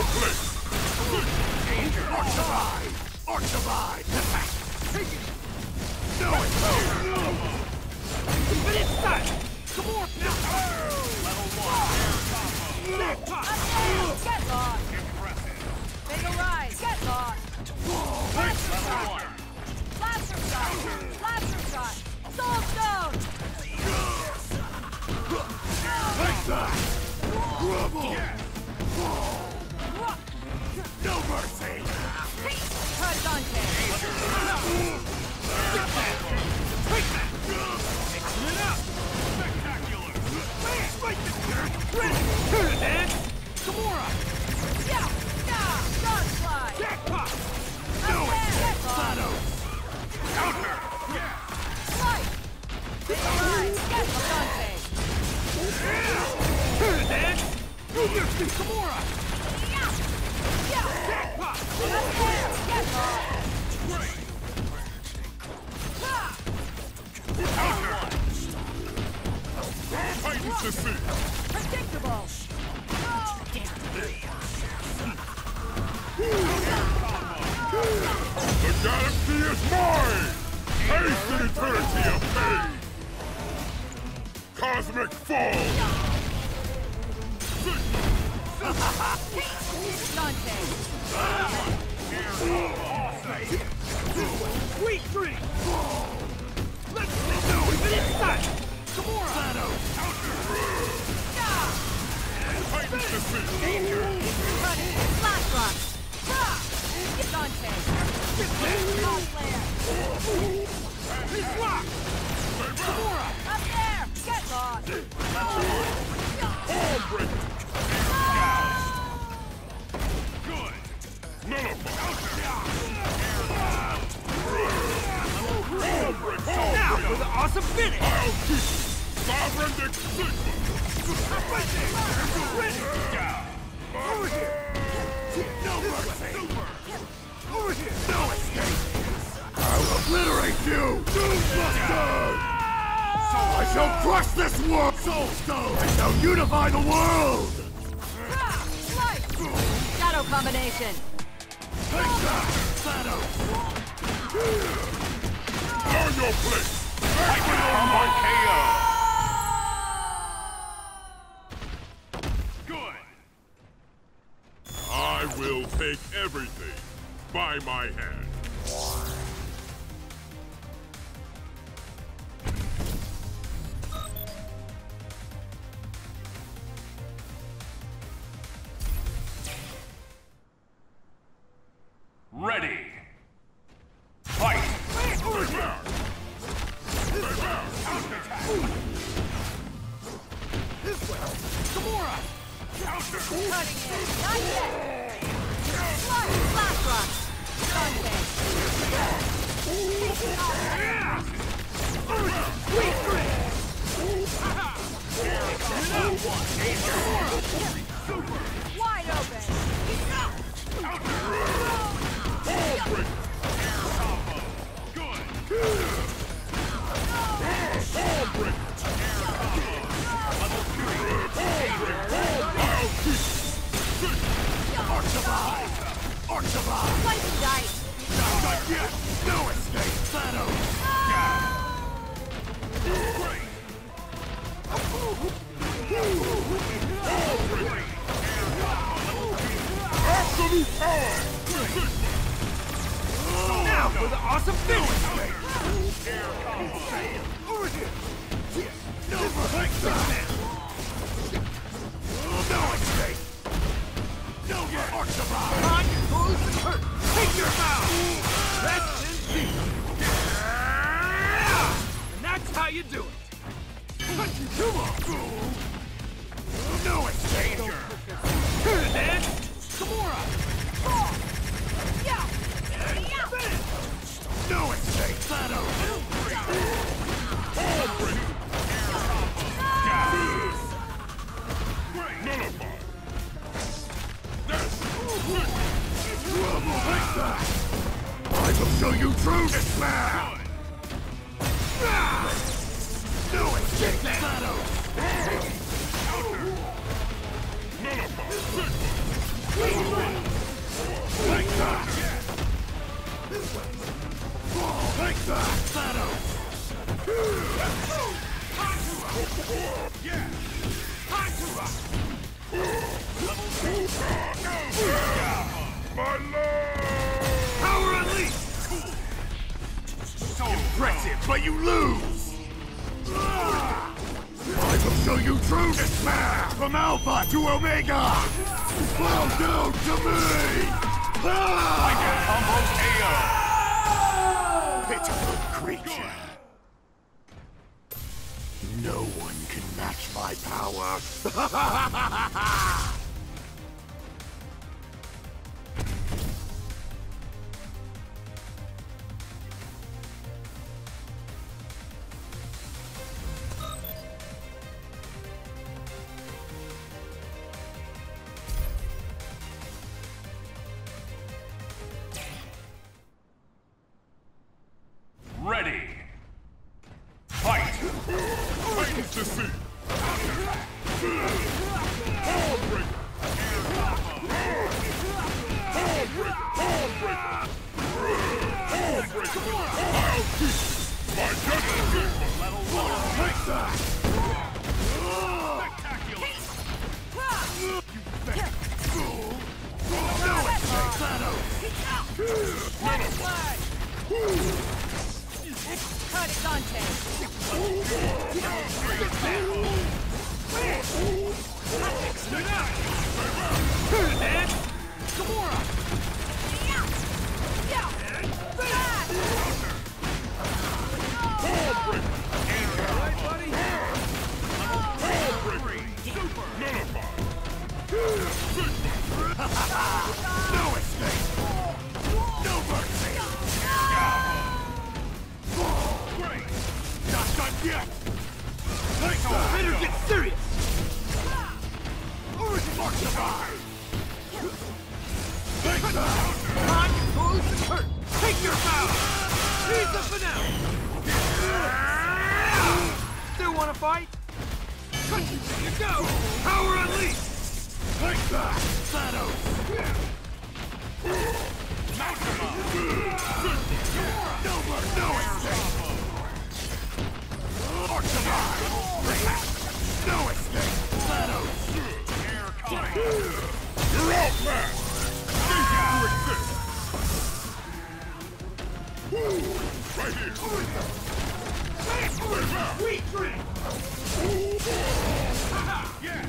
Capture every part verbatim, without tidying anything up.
place! Danger! Archivide! Archivide! Take it! No, it's over! But it's time! Come on! Now! Level one, air combo! Get lost! Make a rise! Get lost! Blaster shot! Blaster shot! Blaster shot! Soul Stone! Take that! Rubble! No mercy! Presente! Take that! Mixing it up! Spectacular! Spike the turret! Ready! Turn it, man! Kimura! Yeah! Yeah! Dog slide! Jackpot! No escape! Get lost! Thanos! Counter! Yeah! Slide! Make a rise! Get Presente! Turn it, man! Go your feet, Kimura! Yeah! Yeah! Jackpot! Get lost! Great! Ah! Titans to see! Predictable! Oh, damn. The galaxy is mine! Haste and eternity of pain! Cosmic fall! Dante! Sweet dream! Let's go even inside! Kimura! Thanos! Titans to see! Running! Flash rock! Ah! Dante! Top layer! This rock! Kimura! Up there! Get lost! All break! Good! Nullify! Now for the awesome finish! I'll keep you! Sovereign Sigma! Right there! Ready! Over here! No mercy! Over here! No escape! I'll obliterate you! Doombuster! I shall crush this world! Soul Stone! I shall unify the world! Ah! Light! Shadow combination! Take that! Thanos! Learn your place! I can combo K O! Good! I will take everything by my hand. Ready! Fight! This way! Kimura! Counter! Cutting in! Not yet! Light! Flash rock! Dante! Sweet grip! Wide open! Archivide! Archivide! Slice and dice! Not yet! No escape! Thanos! Great! Absolute power! Now for the awesome finish! Over here! No mercy! No escape! No Archivide! On goes the curtain! Take your bow! Rest in peace! And that's how you do it! Cut you too long, fool! No escape! Turn it, man! Kimura! Yeah! No escape! Thanos! Nullify! Trouble like that! I will show you true despair! No escape! Thanos! Nullify! Sigma! My lord! Power unleashed! So impressive, but you lose! I will show you true despair! From Alpha to Omega! Bow down to me! Like a humble K O! Pitiful creature! No one can match my power! Ready! Fight! Titans to see! Ballbreaker! Ballbreaker! Ballbreaker! Ballbreaker! I'll keep you! My justice! Level one! Take that! Spectacular! No escape, Thanos! Water slide! Cut it, Dante! Man! Gamora! Yeah! Yeah! Back! Ballbreaker! Nullified! No escape! No mercy! Not done yet! Take that! Better get serious! Mark the eye! Take that! Time to close the curtain! Take your bow! Here's the finale! Still wanna fight? There you go! Power unleashed! Take that! Thanos! No more! No escape! Mark the eye! No escape! Thanos! You're outmatched! Cease to exist! Right here! Wait out! Sweet dream! Yeah!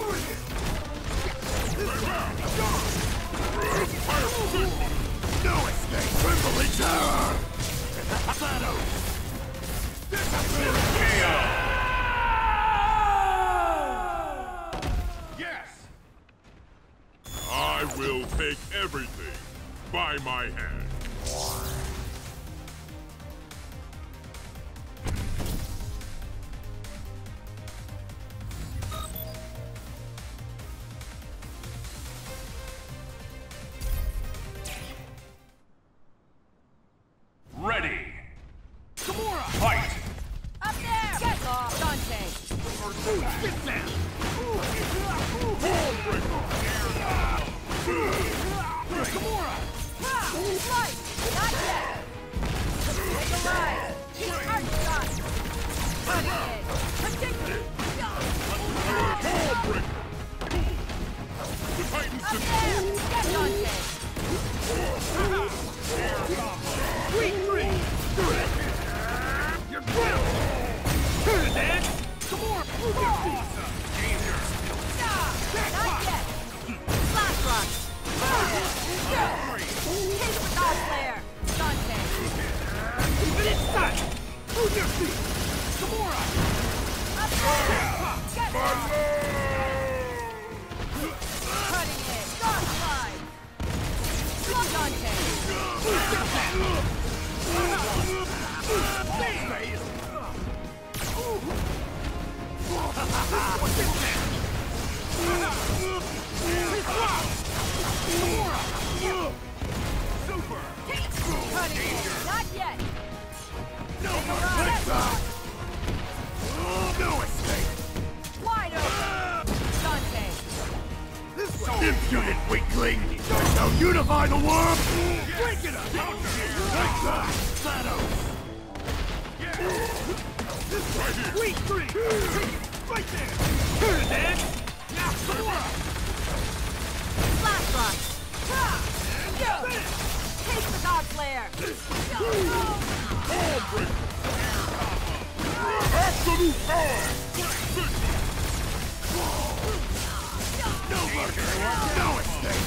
Wait out! Fire Sigma! No escape! Trembling terror! Thanos! Disappear! K O! Yes! I will take everything by my hand. Ready! Gamora! Fight! Up there! Get off, Dante! Get down! Gamora! Light! Not yet! Take a ride! Heart shot! Cutting it! Continue! The Titans Up to there! Get Dante! Sweet dream! You're good! Turn it, Dan! Gamora! Move your feet! Not yet! Flash run! Hit with all flare! Dante! Keep it inside! Move your feet! Gamora! Up there! Get off! Cutting it! Dark slide! Look, Dante! Cutting it! Not yet! No Take a more! ride! Take that! No escape! Wide open! Dante! This way! Impudent weakling! Now unify the world! Break it up! Take that! Thanos! This way! Sweet dream! Right there! Turn it, Dan! Now, Gamora! No escape!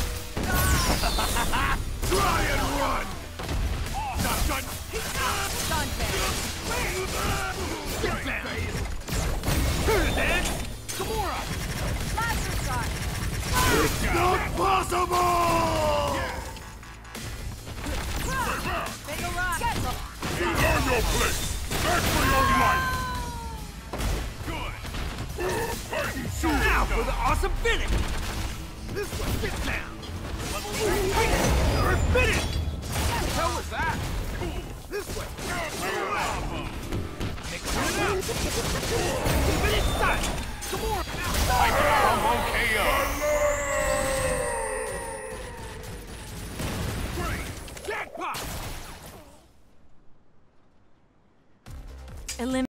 Try and run! Shotgun! Dante. Get back! Gamora! Laser shot. It's not possible! Make a run. Get low. You learn your place! Back for your life! Now for the awesome finish! This one, get down! You're finished! What the hell was that? This way! Mix it up! Keep it inside! Come on! Combo K O. Jackpot! Eliminate.